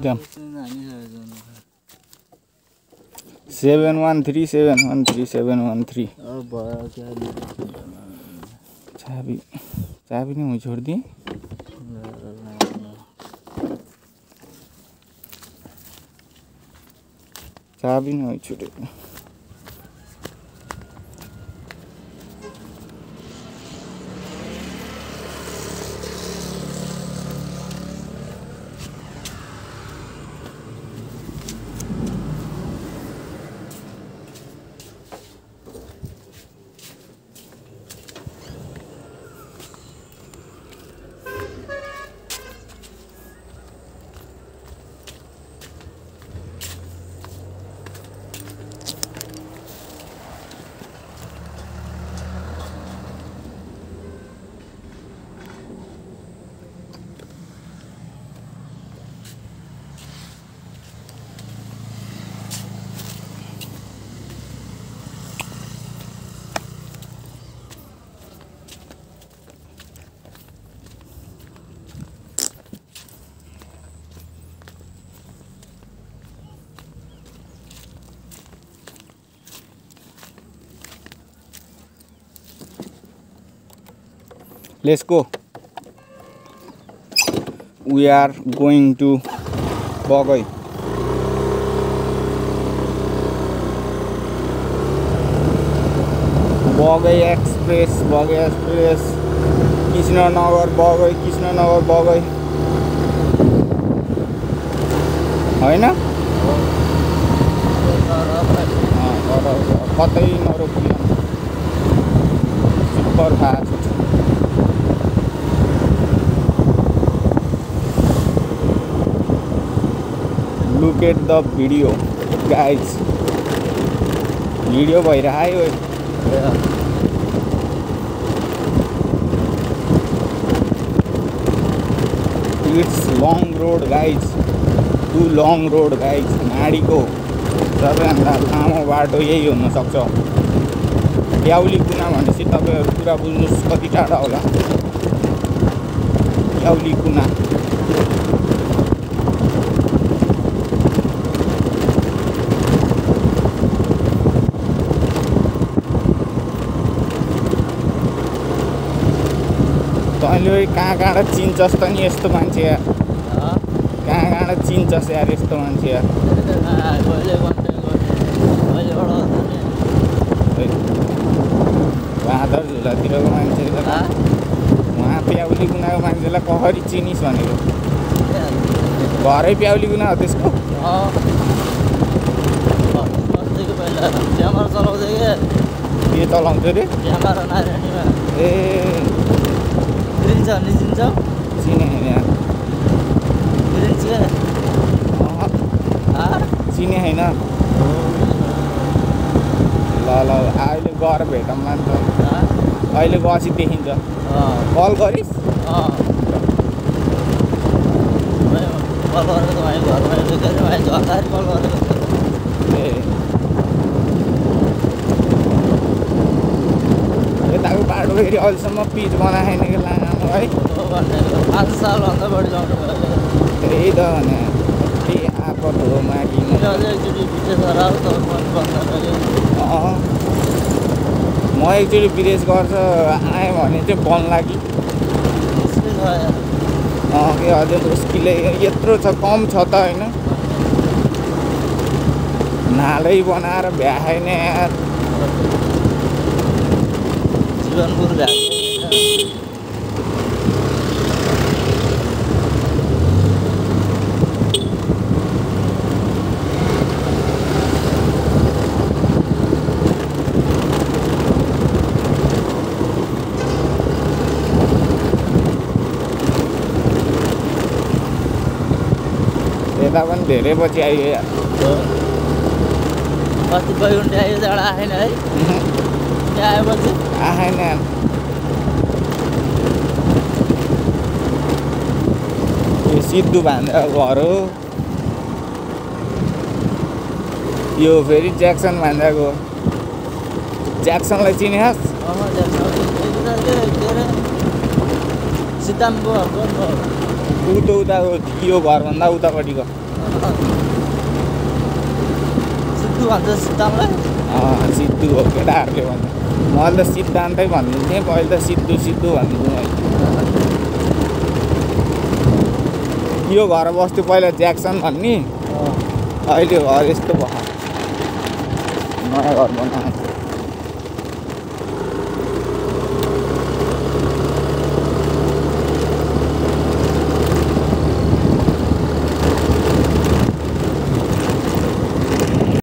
एकदम 713 चाबी चाबी नहीं छोड़ दी चाबी नहीं छोड़े Let's go. We are going to Bagai. Bagai Express, Krishnanagar, Bagai. हैन कतै नरोकियो super fast Look at the video, guys. Video भइरहेको It's long road, guys. Too long road, guys. नाडीको सबैभन्दा लामो बाटो यही हुन सक्छ प्याउली कुना भनेपछि तपाईहरु पुरा बुझ्नुस् कति टाढा होला प्याउली कुना तैँले कहाँ चिन्छस् त नि यस्तो मान्छे कहाँ चिन्छस् यार यस्तो मान्छे भादर झुलातिरको मान्छे उहाँ प्याउली कुनाको मान्छेलाई कसरी चिनिस् भनेको घरै प्याउली कुना हो त्यसको के चलाउँथ्यो रे ए चिने होइन चिने होइन ल अहिले गएर भेटौँ न त अहिले गएपछि देखिन्छ कल गरिस् ए यताको बाटो फेरि अहिलेसम्म पिच बनाएन कि लामो है 5 सालभन्दा बढी जानु भयो त्यही त भने के आपत हो माथि म एकचोटि विदेश गर्छ आएँ भने चाहिँ बन्ला कि के अझै मुस्किलै यत्रो छ कम छ त होइन नालै बनाएर भ्याएन यार जीवनपुर भ्याएको यता पनि धेरै पछि आइयो यार कति बैगुन्टे आयो जाडा आएन है त्यहाँ आएपछि आएन यो सिद्धु भान्जा घर हो यो फेरि ज्याक्सन भान्जाको ज्याक्सनलाई चिनेस् सिद्धान्तको उताको यो घरभन्दा उतापट्टिको सिद्धु भन्छ सिद्धान्तलाई सिद्धु हो केटाहरूले भन्छ मैले त सिद्धान्तै भनिदिन्थेँ पहिले त सिद्धु सिद्धु भनिदिन्थेँ मैले यो घर बस्थ्यो पहिला ज्याक्सन भन्ने अहिले घर यस्तो भयो नयाँ घर बनाएको